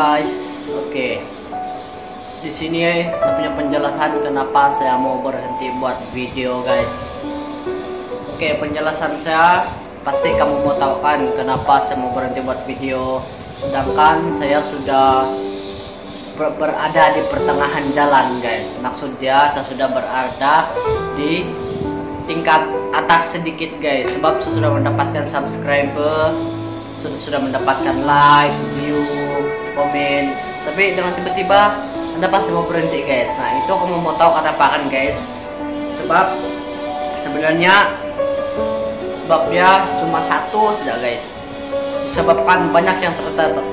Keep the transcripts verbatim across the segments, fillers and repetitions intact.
guys, oke. Di sini saya punya penjelasan kenapa saya mau berhenti buat video guys. Oke, penjelasan saya pasti kamu mau tahu kan kenapa saya mau berhenti buat video. Sedangkan saya sudah ber berada di pertengahan jalan guys. Maksudnya saya sudah berada di tingkat atas sedikit guys. Sebab saya sudah mendapatkan subscriber, sudah sudah mendapatkan like, view, komen. Tapi dengan tiba-tiba Anda pasti mau berhenti guys. Nah itu kamu mau tahu kenapa kan guys? Sebab sebenarnya sebabnya cuma satu saja guys. Disebabkan banyak yang terter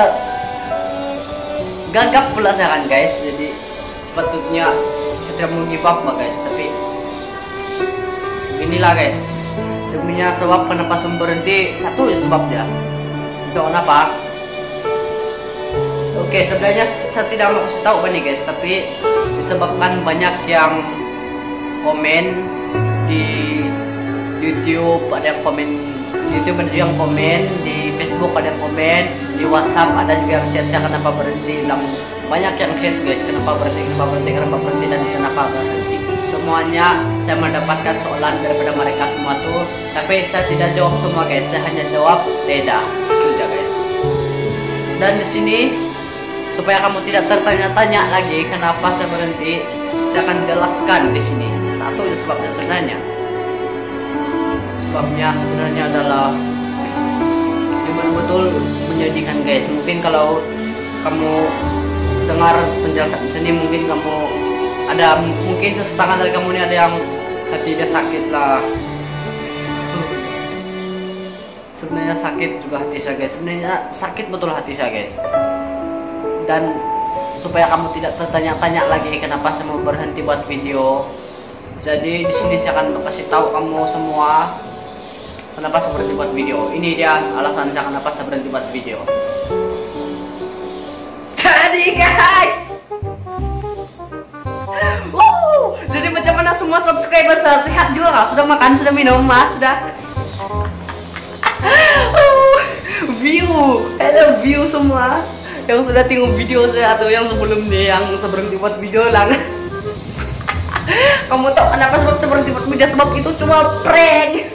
gagap pula saya kan guys. Jadi sepatutnya saya tidak mau give up guys. Tapi beginilah guys. Deminya sebab kenapa saya berhenti, satu sebabnya. Itu kenapa? Oke, sebenarnya saya tidak mau kasih tahu nih guys, tapi disebabkan banyak yang komen di YouTube, ada yang komen di YouTube, ada yang komen di Facebook, ada yang komen di WhatsApp, ada juga yang chat saya kenapa berhenti. Banyak yang chat guys, kenapa berhenti, kenapa berhenti, kenapa berhenti dan kenapa berhenti. Semuanya saya mendapatkan soalan daripada mereka semua tuh, tapi saya tidak jawab semua guys, saya hanya jawab tidak. Itu aja guys. Dan di sini supaya kamu tidak tertanya-tanya lagi kenapa saya berhenti, saya akan jelaskan di sini. Satu sebabnya sebenarnya. Sebabnya sebenarnya adalah yang betul-betul menyedihkan guys. Mungkin kalau kamu dengar penjelasan sini, mungkin kamu ada mungkin setengah dari kamu ini ada yang hati dia sakit lah. Sebenarnya sakit juga hati saya guys. Sebenarnya sakit betul hati saya guys. Dan supaya kamu tidak tertanya-tanya lagi kenapa saya mau berhenti buat video, jadi di sini saya akan kasih tahu kamu semua kenapa saya berhenti buat video. Ini dia alasan saya kenapa saya berhenti buat video. Jadi guys, wow, jadi macam mana semua subscriber saya sehat juga nggak? Sudah makan, sudah minum, mas, sudah. Oh, view, hello view semua yang sudah tengok video saya atau yang sebelum nih yang saya berhenti buat video lang. Kamu tahu kenapa sebab saya berhenti buat video? Sebab itu cuma prank.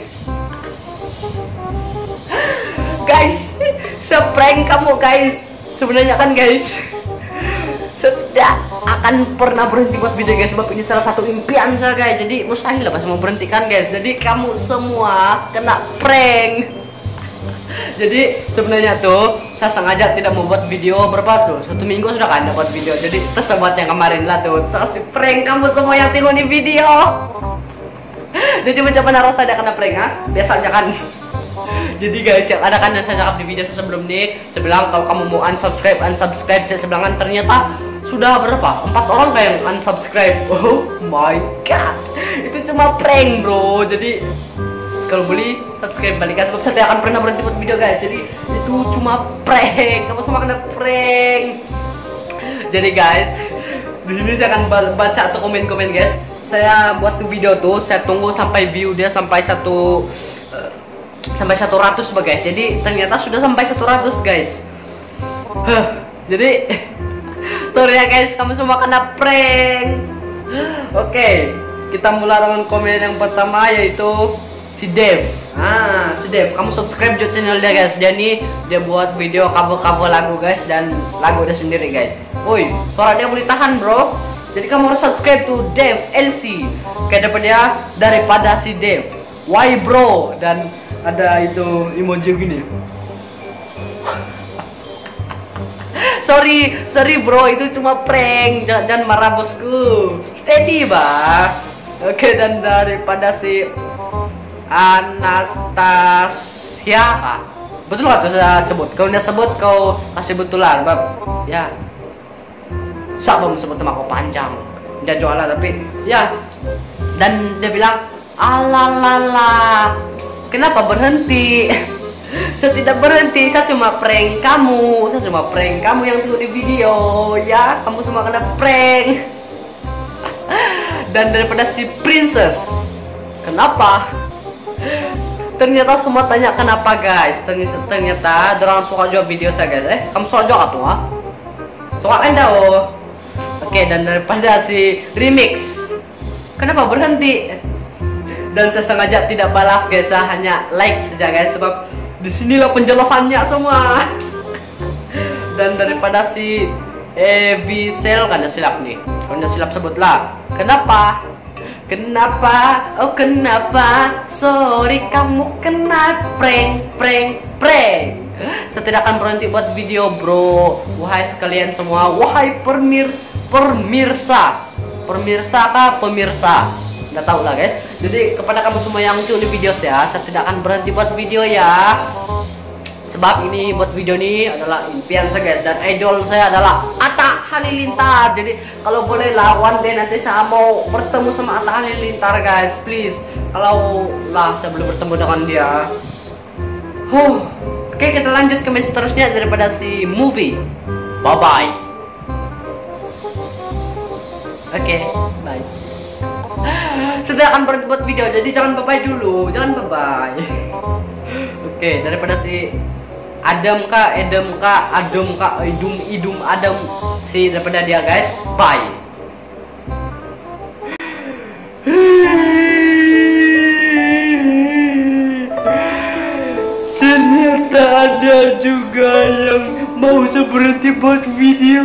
Guys, saya prank kamu guys. Sebenarnya kan guys, saya tidak akan pernah berhenti buat video guys. Sebab ini salah satu impian saya guys. Jadi mustahil lah pas mau berhentikan guys. Jadi kamu semua kena prank. Jadi sebenarnya tuh saya sengaja tidak mau buat video berapa tuh, satu minggu sudah kan buat video. Jadi tersebat yang kemarin lah tuh, saya kasih prank kamu semua yang tengok di video. Jadi macam mana rasanya kena prank ha? Biasa aja kan. Jadi guys, yang ada kan yang saya cakap di video saya sebelum ini, saya bilang kalau kamu mau unsubscribe, unsubscribe, saya bilang kan ternyata sudah berapa? Empat orang kayak yang unsubscribe. Oh my god, itu cuma prank bro. Jadi kalau boleh subscribe balik guys, sebab saya tidak akan pernah berhenti buat video guys. Jadi itu cuma prank, kamu semua kena prank. Jadi guys, di sini saya akan baca atau komen-komen guys. Saya buat tuh video tuh, saya tunggu sampai view dia sampai satu uh, sampai satu ratus guys. Jadi ternyata sudah sampai satu ratus guys. Huh, jadi sorry ya guys, kamu semua kena prank. Oke, okay, kita mulai dengan komen yang pertama yaitu si Dev. Ah, si Dev, kamu subscribe juga channel dia guys. Dia nih dia buat video cover-cover lagu guys dan lagu dia sendiri guys. Woi, suara dia boleh tahan bro. Jadi kamu harus subscribe tuh Dev L C. Kayak dapat dia daripada si Dev. Why bro? Dan ada itu emoji gini. sorry, sorry bro, itu cuma prank. Jangan, jangan marah bosku. Steady bah. Oke, okay, dan daripada si Anastasia, betul nggak tuh saya sebut? Kalau dia sebut kau kasih betulan, bab. Ya, siapa mau sebut nama kau panjang? Dia jualan tapi, ya. Dan dia bilang, alalala, kenapa berhenti? Saya tidak berhenti, saya cuma prank kamu, saya cuma prank kamu yang tengok di video, ya. Kamu semua kena prank. Dan daripada si Princess, kenapa? Ternyata semua tanya kenapa guys. Ternyata, ternyata orang suka juga video saya guys. Eh, kamu suka juga tuh ha? soalnya tahu. Oke, dan daripada si remix, kenapa berhenti? Dan saya sengaja tidak balas guys, saya hanya like saja guys, sebab disinilah penjelasannya semua. Dan daripada si Evisel, kan silap nih, kalau silap sebutlah. Kenapa? Kenapa? Oh kenapa? Sorry kamu kena prank, prank, prank. Saya tidak akan berhenti buat video bro. Wahai sekalian semua, wahai permir, permirsa, pemirsa kah pemirsa? Nggak tahu lah guys. Jadi kepada kamu semua yang tune di video saya, saya tidak akan berhenti buat video ya. Sebab ini buat video ini adalah impian saya guys, dan idol saya adalah Atta Halilintar. Jadi kalau boleh lawan deh, nanti saya mau bertemu sama Atta Halilintar guys, please. Kalau lah saya belum bertemu dengan dia. Huh. Oke, kita lanjut ke match seterusnya daripada si movie. Bye bye. Oke, bye. Sudah akan berhenti buat video, jadi jangan bye bye dulu, jangan bye bye. Oke, daripada si Adam kak, Edem kak, Adem kak, Idum, Idum, Adam, si daripada dia guys, bye. Ternyata ada juga yang mau saya berhenti buat video.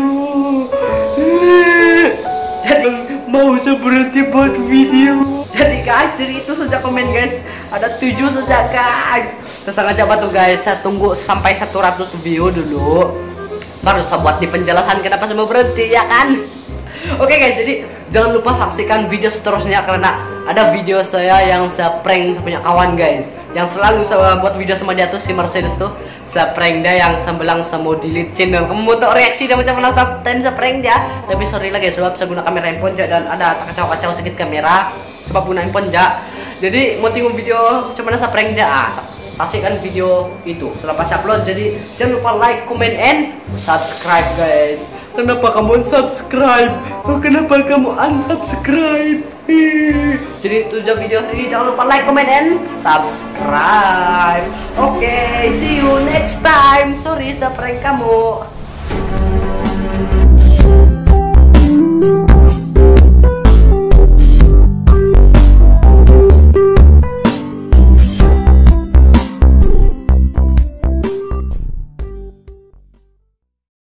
Jadi mau saya berhenti buat video. Jadi guys, jadi itu saja komen guys. Ada tujuh saja guys. Saya sengaja batu guys. Saya tunggu sampai seratus view dulu, baru saya buat di penjelasan kenapa saya mau berhenti, ya kan? Oke guys, jadi jangan lupa saksikan video seterusnya karena ada video saya yang saya prank saya punya kawan guys, yang selalu saya buat video sama dia tuh, si Mercedes tuh. Saya prank dia yang saya bilang saya mau delete channel. Kamu mau tau reaksi dia macam mana saat time saya prank dia? Tapi sorry lagi sebab saya guna kamera handphone dan ada kacau-kacau sedikit kamera sebab guna handphone ja. Jadi mau tengok video macam mana saya prank dia, ah, saksikan video itu setelah saya upload. Jadi jangan lupa like, comment, and subscribe guys. Kenapa kamu unsubscribe? Oh, kenapa kamu unsubscribe? Jadi itu aja video ini. Jangan lupa like, comment, and subscribe. Oke, okay, see you next time. Sorry saya prank kamu.